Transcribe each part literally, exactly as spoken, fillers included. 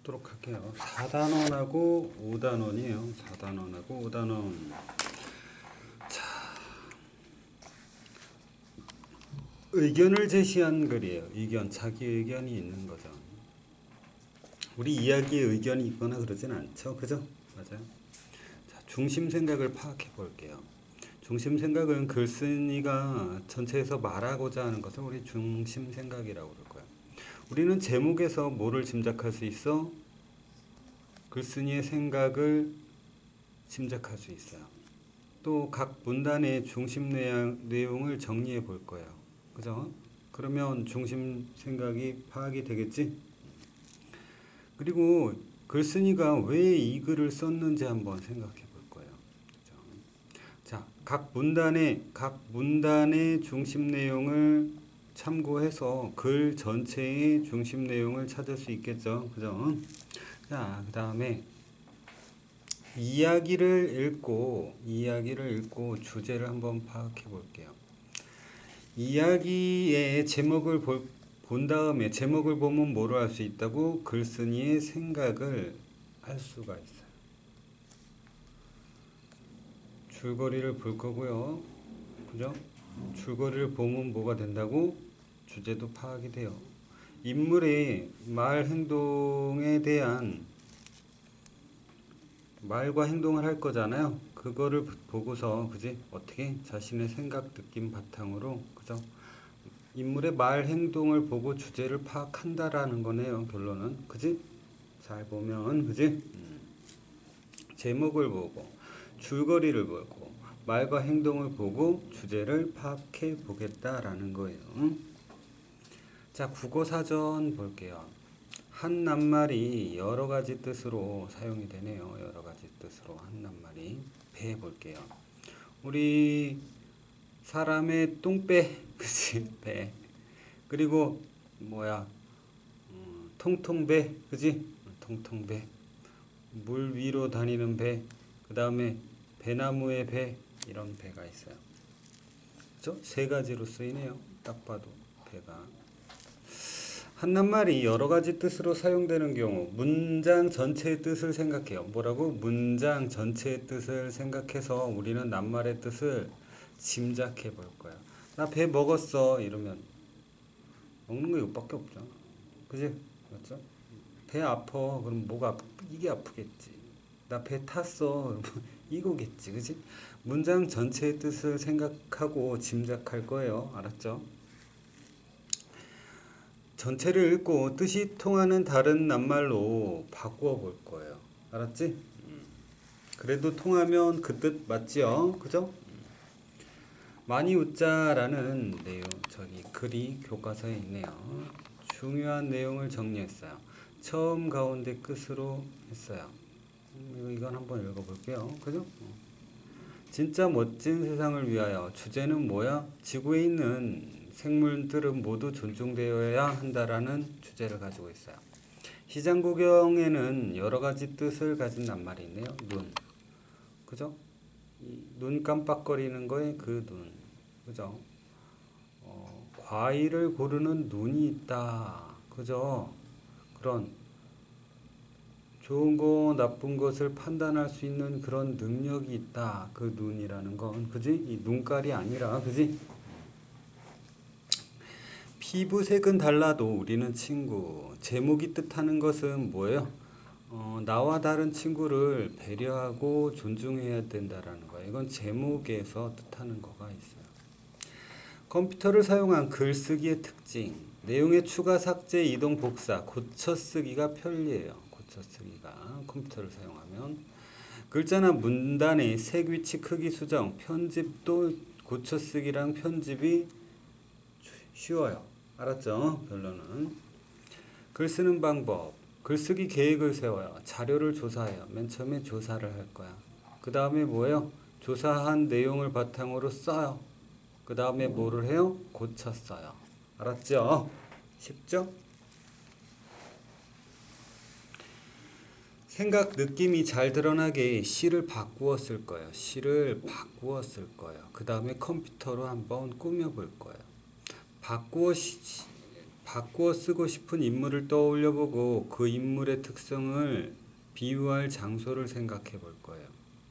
보도록 할게요. 사 단원하고 오 단원이에요. 사 단원하고 오 단원. 자, 의견을 제시한 글이에요. 의견, 자기 의견이 있는 거죠. 우리 이야기에 의견이 있거나 그러진 않죠. 그죠? 맞아요. 자, 중심 생각을 파악해 볼게요. 중심 생각은 글쓴이가 전체에서 말하고자 하는 것을 우리 중심 생각이라고 그럴 거예요. 우리는 제목에서 뭐를 짐작할 수 있어? 글쓴이의 생각을 짐작할 수 있어요. 또 각 문단의 중심 내용을 정리해 볼 거예요. 그죠? 그러면 중심 생각이 파악이 되겠지? 그리고 글쓴이가 왜 이 글을 썼는지 한번 생각해 볼 거예요. 그죠? 자, 각 문단의 각 문단의 중심 내용을 참고해서 글 전체의 중심 내용을 찾을 수 있겠죠. 그죠? 자, 그 다음에 이야기를 읽고 이야기를 읽고 주제를 한번 파악해 볼게요. 이야기의 제목을 볼, 본 다음에 제목을 보면 뭐를 알 수 있다고? 글쓴이의 생각을 알 수가 있어요. 줄거리를 볼 거고요. 그죠? 줄거리를 보면 뭐가 된다고? 주제도 파악이 돼요. 인물의 말 행동에 대한 말과 행동을 할 거잖아요. 그거를 보고서 그지? 어떻게 자신의 생각, 느낌 바탕으로 그죠? 인물의 말 행동을 보고 주제를 파악한다라는 거네요. 결론은 그지? 잘 보면 그지? 음. 제목을 보고 줄거리를 보고 말과 행동을 보고 주제를 파악해 보겠다라는 거예요. 자, 국어사전 볼게요. 한 낱말이 여러 가지 뜻으로 사용이 되네요. 여러 가지 뜻으로 한 낱말이. 배 볼게요. 우리 사람의 똥배, 그치? 배. 그리고 뭐야? 음, 통통배, 그지? 통통배. 물 위로 다니는 배. 그 다음에 배나무의 배. 이런 배가 있어요. 그죠? 세 가지로 쓰이네요. 딱 봐도 배가. 한 낱말이 여러 가지 뜻으로 사용되는 경우 문장 전체의 뜻을 생각해요. 뭐라고? 문장 전체의 뜻을 생각해서 우리는 낱말의 뜻을 짐작해 볼 거야. 나 배 먹었어 이러면 먹는 거 이것밖에 없잖아. 그지? 맞죠? 배 아파 그럼 뭐가 아프? 이게 아프겠지. 나 배 탔어 이거겠지. 그지? 문장 전체의 뜻을 생각하고 짐작할 거예요. 알았죠? 전체를 읽고 뜻이 통하는 다른 낱말로 바꾸어 볼 거예요. 알았지? 음. 그래도 통하면 그 뜻 맞지요? 그죠? 음. 많이 웃자라는 내용, 저기 글이 교과서에 있네요. 중요한 내용을 정리했어요. 처음, 가운데, 끝으로 했어요. 음, 이건 한번 읽어볼게요. 그죠? 진짜 멋진 세상을 위하여. 주제는 뭐야? 지구에 있는 생물들은 모두 존중되어야 한다라는 주제를 가지고 있어요. 시장 구경에는 여러 가지 뜻을 가진 낱말이 있네요. 눈. 그죠? 이 눈 깜빡거리는 거에 그 눈. 그죠? 어, 과일을 고르는 눈이 있다. 그죠? 그런 좋은 거, 나쁜 것을 판단할 수 있는 그런 능력이 있다. 그 눈이라는 건. 그지? 이 눈깔이 아니라, 그지? 피부색은 달라도 우리는 친구. 제목이 뜻하는 것은 뭐예요? 어, 나와 다른 친구를 배려하고 존중해야 된다라는 거예요. 이건 제목에서 뜻하는 거가 있어요. 컴퓨터를 사용한 글쓰기의 특징. 내용의 추가, 삭제, 이동, 복사, 고쳐쓰기가 편리해요. 고쳐쓰기가 컴퓨터를 사용하면. 글자나 문단의 색, 위치, 크기, 수정, 편집도 고쳐쓰기랑 편집이 쉬워요. 알았죠? 결론은 글 쓰는 방법. 글쓰기 계획을 세워요. 자료를 조사해요. 맨 처음에 조사를 할 거야. 그 다음에 뭐예요? 조사한 내용을 바탕으로 써요. 그 다음에 뭐를 해요? 고쳐 써요. 알았죠? 쉽죠? 생각, 느낌이 잘 드러나게 시를 바꾸어 쓸 거예요. 시를 바꾸어 쓸 거예요. 그 다음에 컴퓨터로 한번 꾸며볼 거예요. 바꾸어 시, 바꾸어 쓰고 싶은 인물을 떠올려 보고 그 인물의 특성을 비유할 장소를 생각해 볼 거예요.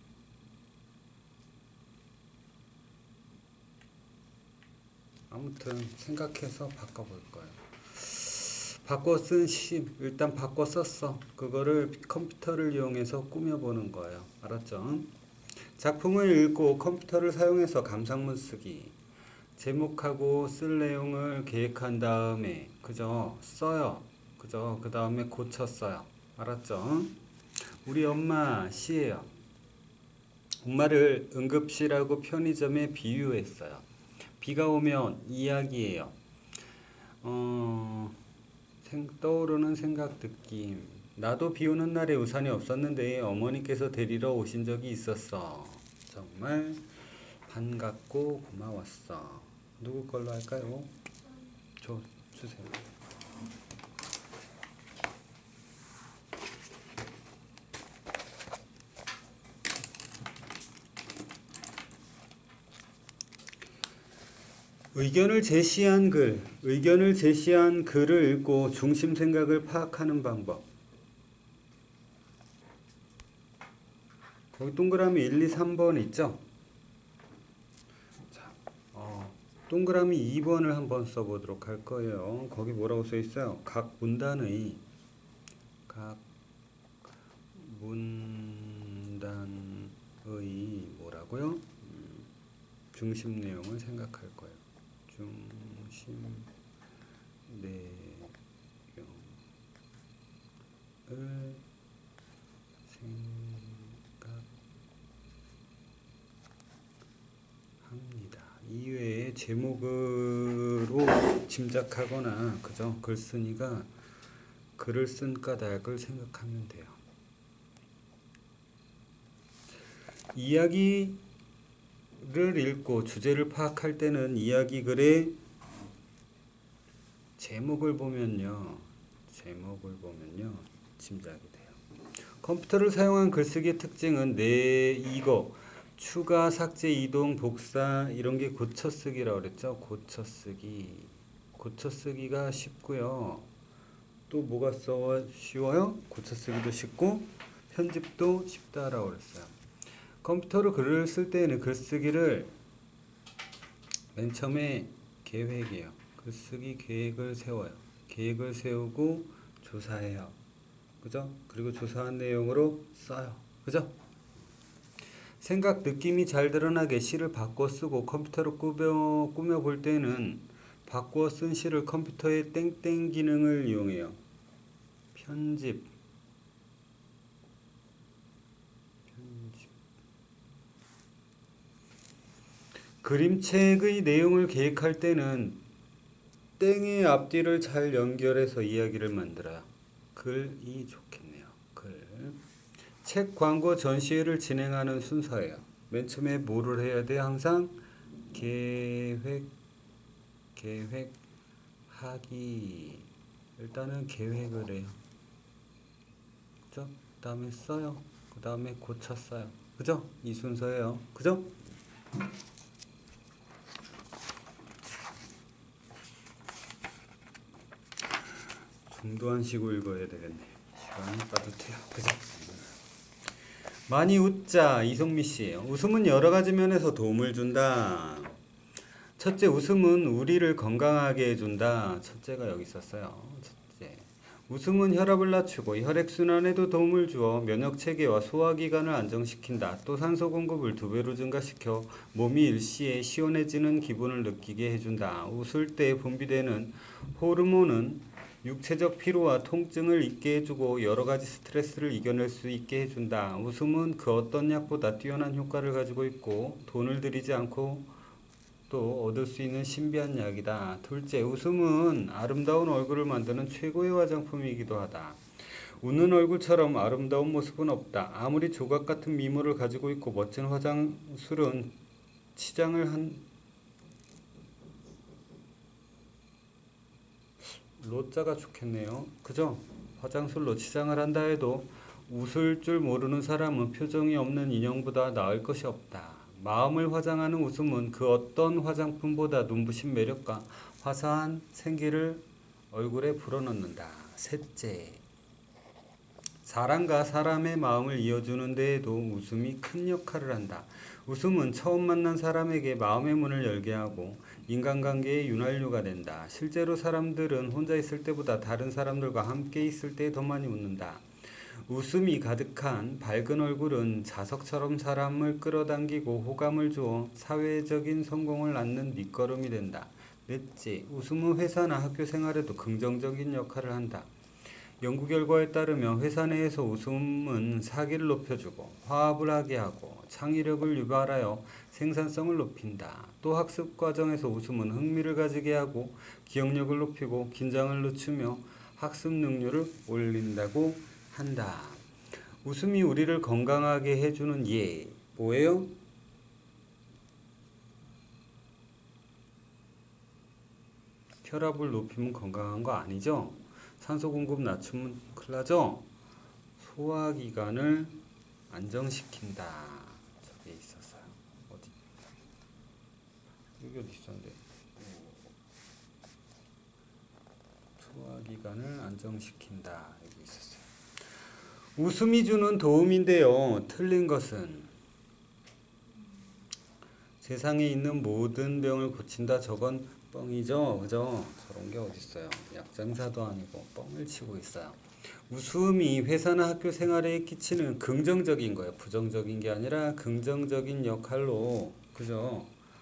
아무튼 생각해서 바꿔볼 거예요. 바꿔 쓴 시, 일단 바꿔 썼어. 그거를 컴퓨터를 이용해서 꾸며보는 거예요. 알았죠? 작품을 읽고 컴퓨터를 사용해서 감상문 쓰기. 제목하고 쓸 내용을 계획한 다음에 그죠? 써요. 그죠? 그 다음에 고쳐 써요. 알았죠? 우리 엄마 시예요. 엄마를 응급실하고 편의점에 비유했어요. 비가 오면 이야기예요. 어... 생, 떠오르는 생각 느낌. 나도 비 오는 날에 우산이 없었는데 어머니께서 데리러 오신 적이 있었어. 정말 반갑고 고마웠어. 누구 걸로 할까요? 저 주세요. 의견을 제시한 글, 의견을 제시한 글을 읽고 중심 생각을 파악하는 방법. 거기 동그라미 일, 이, 삼 번 있죠? 자, 어, 동그라미 이 번을 한번 써보도록 할 거예요. 거기 뭐라고 써 있어요? 각 문단의, 각 문단의 뭐라고요? 음, 중심 내용을 생각할 거예요. 중심 내용을 생각합니다. 이외에 제목으로 짐작하거나 그죠? 글쓴이가 글을 쓴 까닭을 생각하면 돼요. 이야기 를 읽고 주제를 파악할 때는 이야기 글의 제목을 보면요. 제목을 보면요. 짐작이 돼요. 컴퓨터를 사용한 글쓰기의 특징은 내 이거 추가, 삭제, 이동, 복사 이런 게 고쳐쓰기라고 그랬죠. 고쳐쓰기. 고쳐쓰기가 쉽고요. 또 뭐가 써 쉬워요? 고쳐쓰기도 쉽고 편집도 쉽다라고 그랬어요. 컴퓨터로 글을 쓸 때에는 글쓰기를 맨 처음에 계획이에요. 글쓰기 계획을 세워요. 계획을 세우고 조사해요. 그죠? 그리고 조사한 내용으로 써요. 그죠? 생각, 느낌이 잘 드러나게 시를 바꿔 쓰고 컴퓨터로 꾸며, 꾸며 볼 때는 바꿔 쓴 시를 컴퓨터의 땡땡 기능을 이용해요. 편집. 그림책의 내용을 계획할 때는 땡의 앞뒤를 잘 연결해서 이야기를 만들어요. 글이 좋겠네요. 글. 책 광고 전시회를 진행하는 순서예요. 맨 처음에 뭐를 해야 돼? 항상 계획, 계획하기. 일단은 계획을 해요. 그죠? 그 다음에 써요. 그 다음에 고쳐 써요. 그죠? 이 순서예요. 그죠? 중도한 시고 읽어야 되겠네. 시간이 빠듯해요. 그죠? 많이 웃자. 이송미 씨. 웃음은 여러 가지 면에서 도움을 준다. 첫째, 웃음은 우리를 건강하게 해준다. 첫째가 여기 있었어요. 첫째. 웃음은 혈압을 낮추고 혈액순환에도 도움을 주어 면역체계와 소화기관을 안정시킨다. 또 산소 공급을 두 배로 증가시켜 몸이 일시에 시원해지는 기분을 느끼게 해준다. 웃을 때 분비되는 호르몬은 육체적 피로와 통증을 잊게 해주고 여러가지 스트레스를 이겨낼 수 있게 해준다. 웃음은 그 어떤 약보다 뛰어난 효과를 가지고 있고 돈을 들이지 않고 또 얻을 수 있는 신비한 약이다. 둘째, 웃음은 아름다운 얼굴을 만드는 최고의 화장품이기도 하다. 웃는 얼굴처럼 아름다운 모습은 없다. 아무리 조각 같은 미모를 가지고 있고 멋진 화장술은 치장을 한 로자가 좋겠네요. 그죠? 화장술로 치장을 한다 해도 웃을 줄 모르는 사람은 표정이 없는 인형보다 나을 것이 없다. 마음을 화장하는 웃음은 그 어떤 화장품보다 눈부신 매력과 화사한 생기를 얼굴에 불어넣는다. 셋째, 사람과 사람의 마음을 이어주는 데에도 웃음이 큰 역할을 한다. 웃음은 처음 만난 사람에게 마음의 문을 열게 하고 인간관계의 윤활유가 된다. 실제로 사람들은 혼자 있을 때보다 다른 사람들과 함께 있을 때 더 많이 웃는다. 웃음이 가득한 밝은 얼굴은 자석처럼 사람을 끌어당기고 호감을 주어 사회적인 성공을 낳는 밑거름이 된다. 넷째, 웃음은 회사나 학교 생활에도 긍정적인 역할을 한다. 연구 결과에 따르면 회사 내에서 웃음은 사기를 높여주고 화합을 하게 하고 창의력을 유발하여 생산성을 높인다. 또 학습 과정에서 웃음은 흥미를 가지게 하고 기억력을 높이고 긴장을 늦추며 학습 능률을 올린다고 한다. 웃음이 우리를 건강하게 해주는 예, 뭐예요? 혈압을 높이면 건강한 거 아니죠? 산소 공급 낮추면 큰일 나죠? 소화기관을 안정시킨다. 저게 있었어요. 어디? 여기 어디 있었는데? 소화기관을 안정시킨다. 여기 있었어요. 웃음이 주는 도움인데요. 틀린 것은 세상에 있는 모든 병을 고친다. 저건 뻥이죠. 그죠? 저런 게 어딨어요. 약장사도 아니고 뻥을 치고 있어요. 웃음이 회사나 학교 생활에 끼치는 긍정적인 거예요. 부정적인 게 아니라 긍정적인 역할로, 그죠?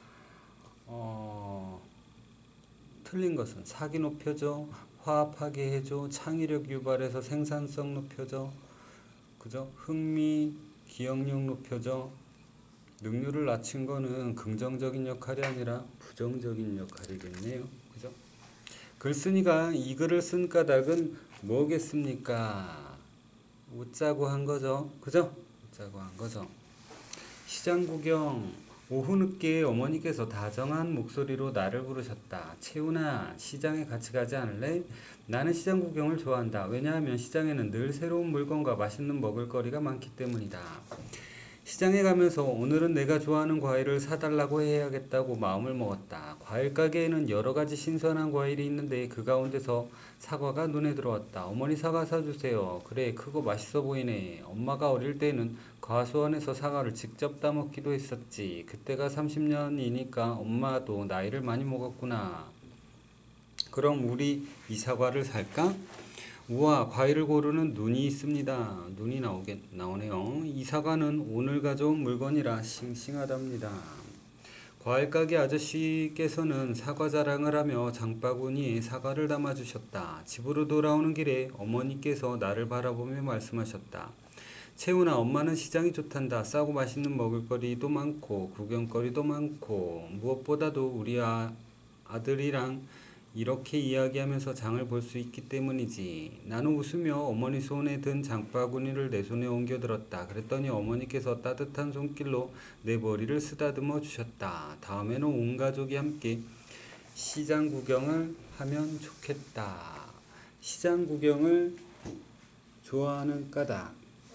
어, 틀린 것은 사기 높여줘, 화합하게 해줘, 창의력 유발해서 생산성 높여줘, 그죠? 흥미, 기억력 높여줘. 능률을 낮춘 거는 긍정적인 역할이 아니라 부정적인 역할이겠네요. 그죠? 글쓴이가 이 글을 쓴 까닭은 뭐겠습니까? 웃자고 한 거죠. 그죠? 웃자고 한 거죠. 시장 구경. 오후 늦게 어머니께서 다정한 목소리로 나를 부르셨다. 채훈아, 시장에 같이 가지 않을래? 나는 시장 구경을 좋아한다. 왜냐하면 시장에는 늘 새로운 물건과 맛있는 먹을거리가 많기 때문이다. 시장에 가면서 오늘은 내가 좋아하는 과일을 사달라고 해야겠다고 마음을 먹었다. 과일 가게에는 여러 가지 신선한 과일이 있는데 그 가운데서 사과가 눈에 들어왔다. 어머니 사과 사주세요. 그래, 크고 맛있어 보이네. 엄마가 어릴 때는 과수원에서 사과를 직접 따먹기도 했었지. 그때가 삼십 년이니까 엄마도 나이를 많이 먹었구나. 그럼 우리 이 사과를 살까? 우와, 과일을 고르는 눈이 있습니다. 눈이 나오게 나오네요. 이 사과는 오늘 가져온 물건이라 싱싱하답니다. 과일 가게 아저씨께서는 사과 자랑을 하며 장바구니에 사과를 담아주셨다. 집으로 돌아오는 길에 어머니께서 나를 바라보며 말씀하셨다. 채훈아, 엄마는 시장이 좋단다. 싸고 맛있는 먹을거리도 많고 구경거리도 많고 무엇보다도 우리 아, 아들이랑 이렇게 이야기하면서 장을 볼 수 있기 때문이지. 나는 웃으며 어머니 손에 든 장바구니를 내 손에 옮겨 들었다. 그랬더니 어머니께서 따뜻한 손길로 내 머리를 쓰다듬어 주셨다. 다음에는 온 가족이 함께 시장 구경을 하면 좋겠다. 시장 구경을 좋아하는 까닭.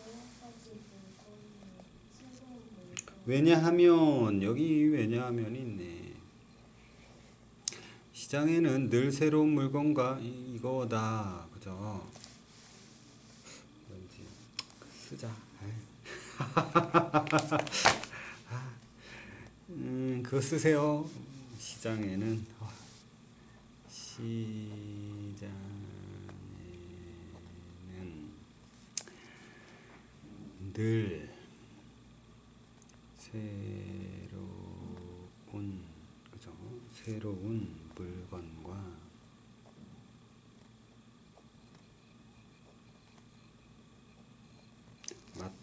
왜냐하면, 여기 왜냐하면이 있네. 시장에는 늘 새로운 물건과 이- 이거다. 그죠? 왠지 쓰자. 음, 그거 쓰세요. 시장에는 어, 시장에는 늘 새로운, 그죠? 새로운 물건과 맛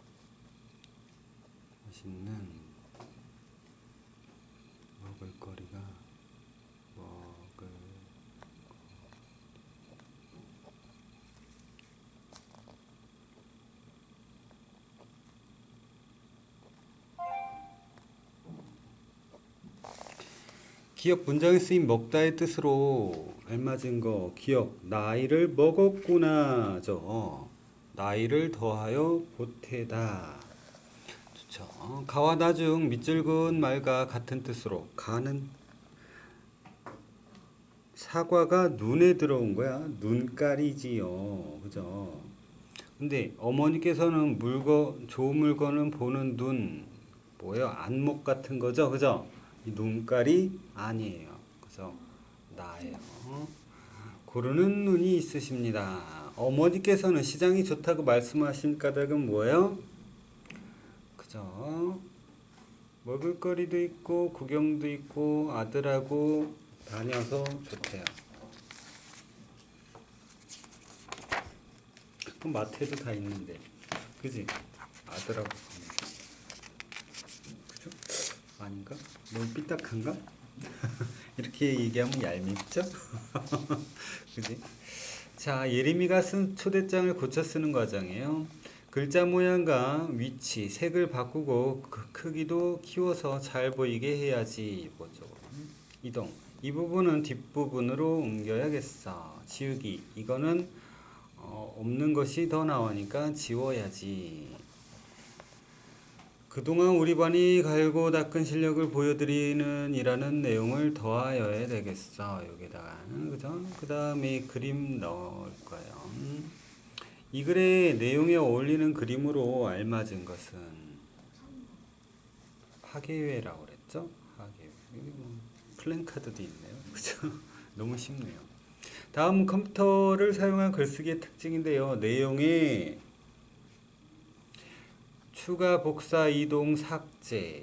맛있는 먹을거리가 먹을 기억 문장에 쓰인 먹다의 뜻으로 알맞은 거 기억. 나이를 먹었구나죠. 나이를 더하여 보태다. 좋죠. 가와 나중 밑줄그은 말과 같은 뜻으로 가는 사과가 눈에 들어온 거야. 눈깔이지요. 그죠? 근데 어머니께서는 물건, 좋은 물건은 보는 눈, 뭐예요? 안목 같은 거죠. 그죠? 이 눈깔이 아니에요. 그죠? 나예요. 고르는 눈이 있으십니다. 어머니께서는 시장이 좋다고 말씀하신 까닭은 뭐예요? 그죠? 먹을거리도 있고 구경도 있고 아들하고 다녀서 좋대요. 그럼 마트에도 다 있는데, 그지? 아들하고 가면. 그죠? 아닌가? 너무 삐딱한가? 이렇게 얘기하면 얄밉죠? 그지? 자, 예림이가 쓴 초대장을 고쳐 쓰는 과정이에요. 글자 모양과 위치, 색을 바꾸고 그 크기도 키워서 잘 보이게 해야지. 뭐죠? 이동. 이 부분은 뒷부분으로 옮겨야겠어. 지우기. 이거는 어, 없는 것이 더 나오니까 지워야지. 그동안 우리 반이 갈고 닦은 실력을 보여드리는 이라는 내용을 더하여야 되겠어. 여기다가. 그죠? 그 다음에 그림 넣을 거예요. 이 글의 내용에 어울리는 그림으로 알맞은 것은 하계회라고 그랬죠? 하계회. 여기 뭐 플랜카드도 있네요. 그죠? 너무 쉽네요. 다음 컴퓨터를 사용한 글쓰기의 특징인데요. 내용에 추가, 복사, 이동, 삭제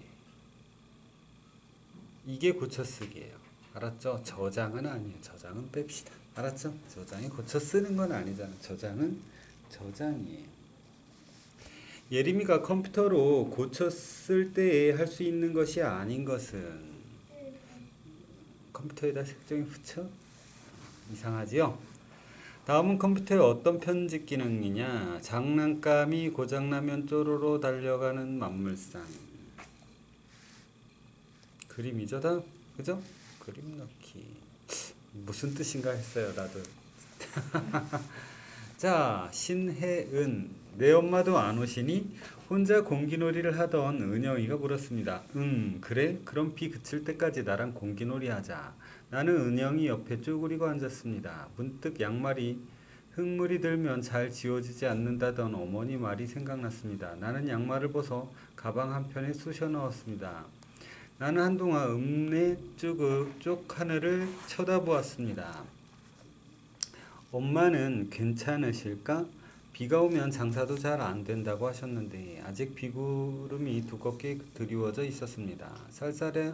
이게 고쳐쓰기예요. 알았죠? 저장은 아니에요. 저장은 뺍시다. 알았죠? 저장이 고쳐쓰는 건 아니잖아. 저장은 저장이에요. 예림이가 컴퓨터로 고쳤을 때 할 수 있는 것이 아닌 것은 컴퓨터에다 색종이 붙여? 이상하지요? 다음은 컴퓨터의 어떤 편집 기능이냐? 장난감이 고장나면 쪼로로 달려가는 만물상. 그림이죠, 다? 그죠? 그림 넣기. 무슨 뜻인가 했어요, 나도. 자, 신혜은. 내 엄마도 안 오시니? 혼자 공기놀이를 하던 은영이가 물었습니다. 응, 그래? 그럼 비 그칠 때까지 나랑 공기놀이 하자. 나는 은영이 옆에 쪼그리고 앉았습니다. 문득 양말이 흙물이 들면 잘 지워지지 않는다던 어머니 말이 생각났습니다. 나는 양말을 벗어 가방 한편에 쑤셔 넣었습니다. 나는 한동안 읍내 쭉, 쭉 하늘을 쳐다보았습니다. 엄마는 괜찮으실까? 비가 오면 장사도 잘 안 된다고 하셨는데 아직 비구름이 두껍게 드리워져 있었습니다. 쌀쌀해,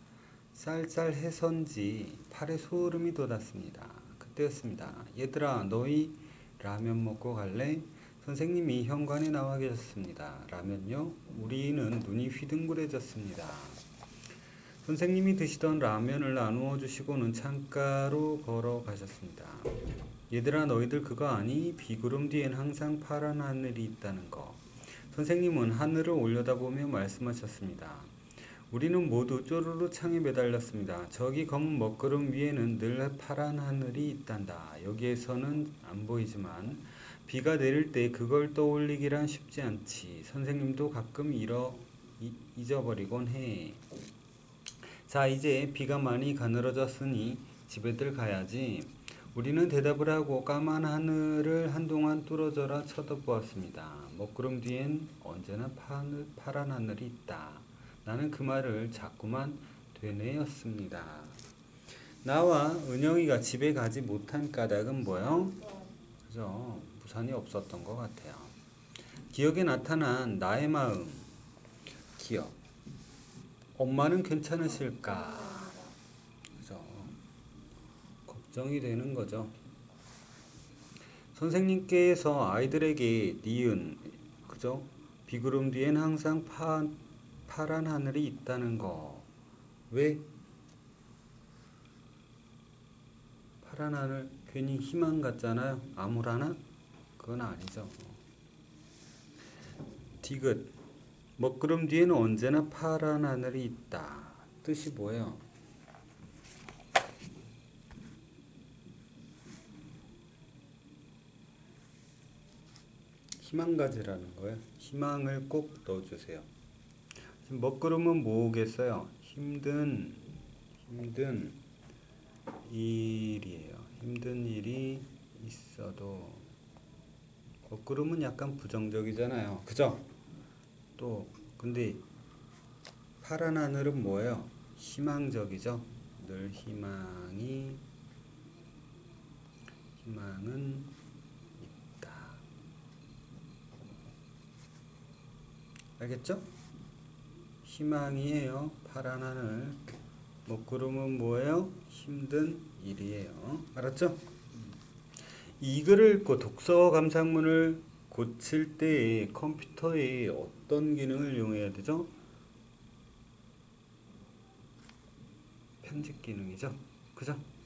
쌀쌀해선지 팔에 소름이 돋았습니다. 그때였습니다. 얘들아, 너희 라면 먹고 갈래? 선생님이 현관에 나와 계셨습니다. 라면요? 우리는 눈이 휘둥그레졌습니다. 선생님이 드시던 라면을 나누어 주시고는 창가로 걸어가셨습니다. 얘들아, 너희들 그거 아니? 비구름 뒤엔 항상 파란 하늘이 있다는 거. 선생님은 하늘을 올려다보며 말씀하셨습니다. 우리는 모두 쪼르르 창에 매달렸습니다. 저기 검은 먹구름 위에는 늘 파란 하늘이 있단다. 여기에서는 안 보이지만 비가 내릴 때 그걸 떠올리기란 쉽지 않지. 선생님도 가끔 잃어, 이, 잊어버리곤 해. 자, 이제 비가 많이 가늘어졌으니 집에들 가야지. 우리는 대답을 하고 까만 하늘을 한동안 뚫어져라 쳐다보았습니다. 먹구름 뒤엔 언제나 파늘, 파란 하늘이 있다. 나는 그 말을 자꾸만 되뇌었습니다. 나와 은영이가 집에 가지 못한 까닭은 뭐요? 그죠? 부산이 없었던 것 같아요. 기억에 나타난 나의 마음. 기억. 엄마는 괜찮으실까? 그죠? 걱정이 되는 거죠. 선생님께서 아이들에게 니은, 그죠? 비구름 뒤엔 항상 파, 파란 하늘이 있다는 거. 왜? 파란 하늘 괜히 희망 같잖아요. 아무라나? 그건 아니죠. 디귿. 먹구름 뒤에는 언제나 파란 하늘이 있다. 뜻이 뭐예요? 희망 가지라는 거예요. 희망을 꼭 넣어주세요. 지금 먹구름은 뭐겠어요? 힘든, 힘든, 일이에요. 힘든 일이 있어도 거꾸로는 약간 부정적이잖아요. 그죠? 또 근데 파란 하늘은 뭐예요? 희망적이죠. 늘 희망이 희망은 있다. 알겠죠? 희망이에요. 파란 하늘. 먹구름은 뭐예요? 힘든 일이에요. 알았죠? 이 글을 읽고 독서 감상문을 고칠 때 컴퓨터에 어떤 기능을 이용해야 되죠? 편집 기능이죠. 그죠?